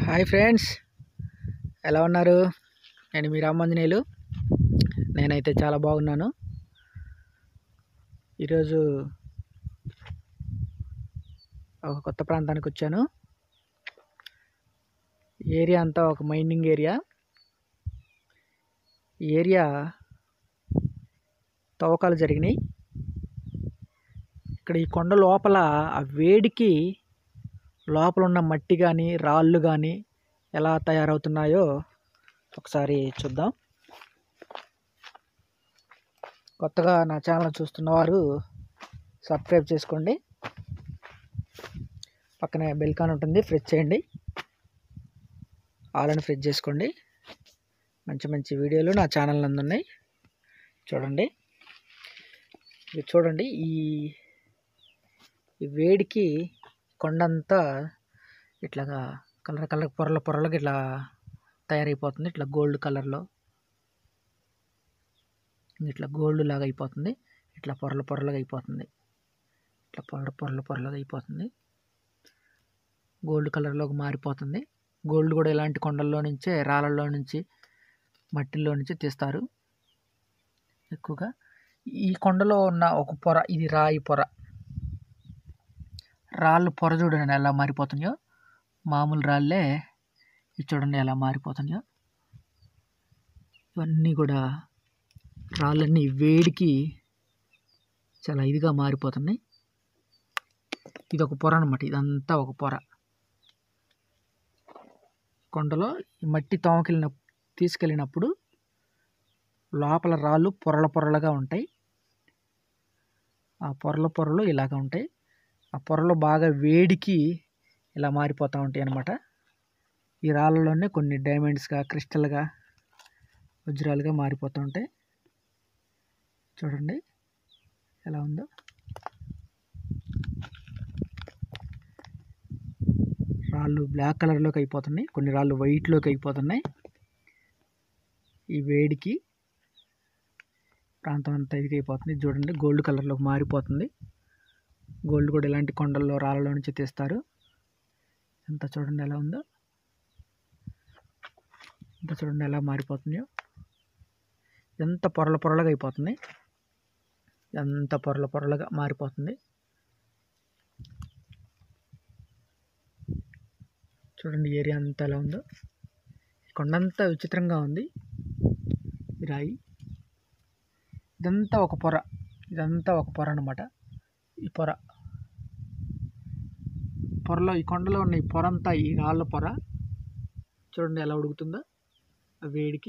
Hi friends, ఎలా ఉన్నారు? నేను మీ రామాంజనేయులు. నేనైతే చాలా బాగున్నాను. ఈరోజు ఒక కొత్త ప్రాంతానికి వచ్చాను. ఏరియా అంతా ఒక మైనింగ్ ఏరియా. ఈ ఏరియా తవ్వకాలు జరిగినాయి. ఇక్కడ ఈ కొండ లోపల ఆ వేడికి లోపల ఉన్న మట్టి కానీ రాళ్ళు కానీ ఎలా తయారవుతున్నాయో ఒకసారి చూద్దాం. కొత్తగా నా ఛానల్ చూస్తున్నవారు సబ్స్క్రైబ్ చేసుకోండి. పక్కనే బెల్ కాన్ ఉంటుంది, ప్రెస్ చేయండి. ఆల్ అని ప్రెస్ చేసుకోండి. మంచి మంచి వీడియోలు నా ఛానల్ నందు ఉన్నాయి, చూడండి. ఇది చూడండి, ఈ వేడికి కొండంతా ఇట్లాగా కలర్ కలర్ పొరలుగా ఇట్లా తయారైపోతుంది. ఇట్లా గోల్డ్ కలర్లో ఇట్లా గోల్డ్ లాగా అయిపోతుంది. ఇట్లా పొరలుగా అయిపోతుంది. ఇట్లా పొరలుగా అయిపోతుంది. గోల్డ్ కలర్లోకి మారిపోతుంది. గోల్డ్ కూడా ఇలాంటి కొండల్లో నుంచే, రాళ్ళల్లో నుంచి, మట్టిల్లో నుంచి తీస్తారు ఎక్కువగా. ఈ కొండలో ఉన్న ఒక పొర, ఇది రాయి పొర. రాళ్ళు పొర చూడండి ఎలా మారిపోతున్నాయో. మామూలు రాళ్ళే ఇది చూడండి ఎలా మారిపోతున్నాయో. ఇవన్నీ కూడా రాళ్ళన్నీ వేడికి చాలా ఇదిగా మారిపోతున్నాయి. ఇది ఒక పొర అన్నమాట. ఇదంతా ఒక పొర. కొండలో ఈ మట్టి తీసుకెళ్ళినప్పుడు లోపల రాళ్ళు పొరలుగా ఉంటాయి. ఆ పొరలు ఇలాగ ఉంటాయి. ఆ పొరలు బాగా వేడికి ఇలా మారిపోతూ ఉంటాయి అన్నమాట. ఈ రాళ్ళలోనే కొన్ని డైమండ్స్గా, క్రిస్టల్గా, వజ్రాలుగా మారిపోతూ ఉంటాయి. చూడండి ఎలా ఉందో. రాళ్ళు బ్లాక్ కలర్లోకి అయిపోతున్నాయి, కొన్ని రాళ్ళు వైట్లోకి అయిపోతున్నాయి. ఈ వేడికి ప్రాంతం అంతా ఇది అయిపోతుంది. చూడండి గోల్డ్ కలర్లోకి మారిపోతుంది. గోల్డ్ కూడా ఇలాంటి కొండల్లో, రాళ్ళలో నుంచి తీస్తారు. అంతా చూడండి ఎలా ఉందో. అంతా చూడండి ఎలా మారిపోతుందో. ఎంత పొరలుగా అయిపోతుంది. ఎంత పొరలుగా మారిపోతుంది. చూడండి ఏరియా అంతా ఎలా ఉందో. కొండంతా విచిత్రంగా ఉంది. ఈ రాయి ఇదంతా ఒక పొర అన్నమాట. ఈ పొరలో, ఈ కొండలో ఉన్న ఈ పొర అంతా ఈ రాళ్ళ పొర. చూడండి ఎలా ఉడుకుతుందో ఆ వేడికి.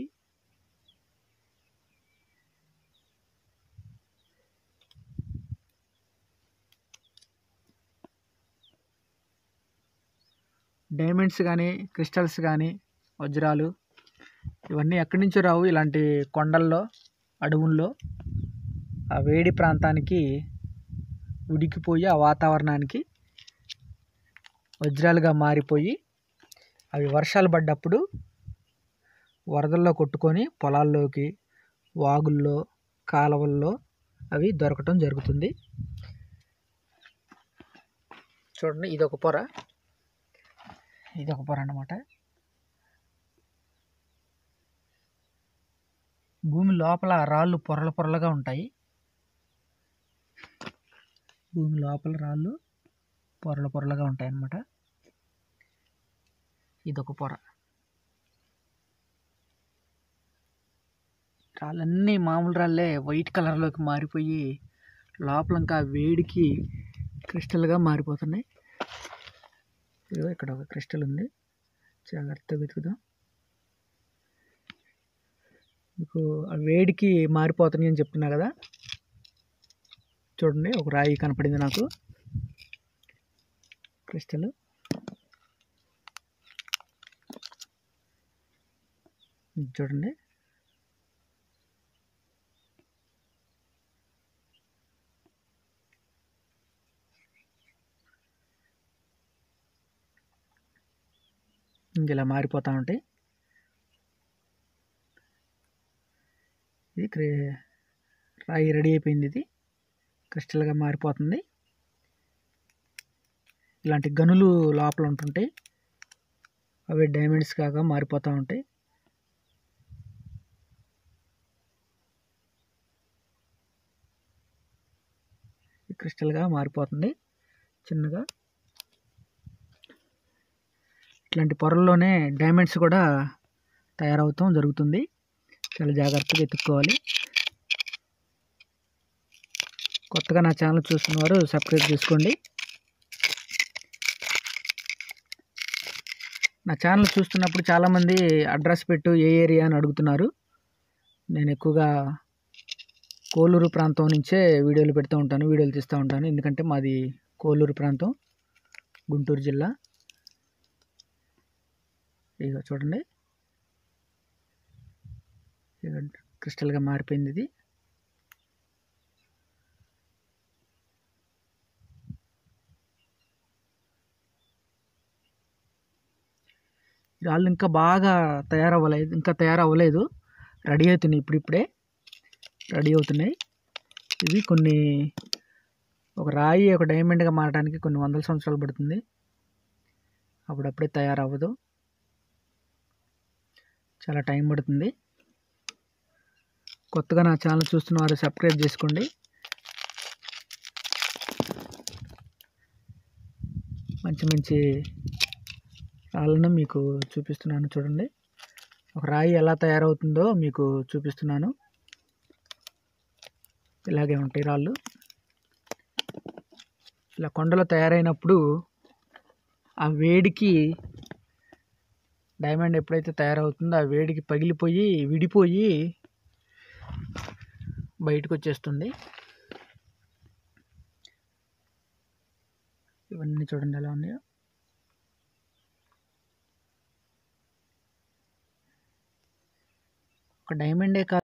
డైమండ్స్ కానీ, క్రిస్టల్స్ కానీ, వజ్రాలు ఇవన్నీ ఎక్కడి నుంచో రావు. ఇలాంటి కొండల్లో, అడవుల్లో ఆ వేడి ప్రాంతానికి ఉడికిపోయి, ఆ వాతావరణానికి వజ్రాలుగా మారిపోయి, అవి వర్షాలు పడ్డప్పుడు వరదల్లో కొట్టుకొని పొలాల్లోకి, వాగుల్లో, కాలువల్లో అవి దొరకటం జరుగుతుంది. చూడండి ఇదొక పొర అన్నమాట. భూమి లోపల రాళ్ళు పొరలుగా ఉంటాయి. భూమి లోపల రాళ్ళు పొరలుగా ఉంటాయి అన్నమాట. ఇదొక పొర. రాళ్ళన్నీ మామూలు రాళ్ళే వైట్ కలర్లోకి మారిపోయి లోపల ఇంకా వేడికి క్రిస్టల్గా మారిపోతున్నాయి. ఇక్కడ ఒక క్రిస్టల్ ఉంది, జాగ్రత్తగా వెతుకుదాం. మీకు ఆ వేడికి మారిపోతున్నాయి అని చెప్తున్నా కదా. చూడండి ఒక రాయి కనపడింది నాకు, క్రిస్టల్. చూడండి ఇలా మారిపోతూ ఉంటాయి. ఇది రాయి రెడీ అయిపోయింది. ఇది క్రిస్టల్గా మారిపోతుంది. ఇలాంటి గనులు లోపల ఉంటుంటాయి. అవి డైమండ్స్ కాగా మారిపోతూ ఉంటాయి. క్రిస్టల్గా మారిపోతుంది చిన్నగా. ఇట్లాంటి పొరల్లోనే డైమండ్స్ కూడా తయారవుతాం జరుగుతుంది. చాలా జాగ్రత్తగా ఎత్తుక్కోవాలి. కొత్తగా నా ఛానల్ చూస్తున్నవారు సబ్స్క్రైబ్ చేసుకోండి. నా ఛానల్ చూస్తున్నప్పుడు చాలామంది అడ్రస్ పెట్టు ఏ ఏరియా అని అడుగుతున్నారు. నేను ఎక్కువగా కోలూరు ప్రాంతం నుంచే వీడియోలు పెడుతూ ఉంటాను, వీడియోలు తీస్తూ ఉంటాను. ఎందుకంటే మాది కోలూరు ప్రాంతం, గుంటూరు జిల్లా. ఇక చూడండి, ఇక క్రిస్టల్గా మారిపోయింది ఇది. రాళ్ళు ఇంకా బాగా తయారవ్వలేదు, రెడీ అవుతున్నాయి, ఇప్పుడిప్పుడే రెడీ అవుతున్నాయి. ఇవి ఒక రాయి ఒక డైమండ్గా మారడానికి కొన్ని వందల సంవత్సరాలు పడుతుంది. అప్పుడప్పుడే తయారవ్వదు, చాలా టైం పడుతుంది. కొత్తగా నా ఛానల్ చూస్తున్న వారు సబ్స్క్రైబ్ చేసుకోండి. మంచి మంచి రాళ్ళను మీకు చూపిస్తున్నాను చూడండి. ఒక రాయి ఎలా తయారవుతుందో మీకు చూపిస్తున్నాను. ఇలాగే ఉంటాయి రాళ్ళు. ఇలా కొండలో తయారైనప్పుడు ఆ వేడికి డైమండ్ ఎప్పుడైతే తయారవుతుందో ఆ వేడికి పగిలిపోయి విడిపోయి బయటకు వచ్చేస్తుంది. ఇవన్నీ చూడండి ఎలా ఉన్నాయో. ఒక డైమండే కాదు,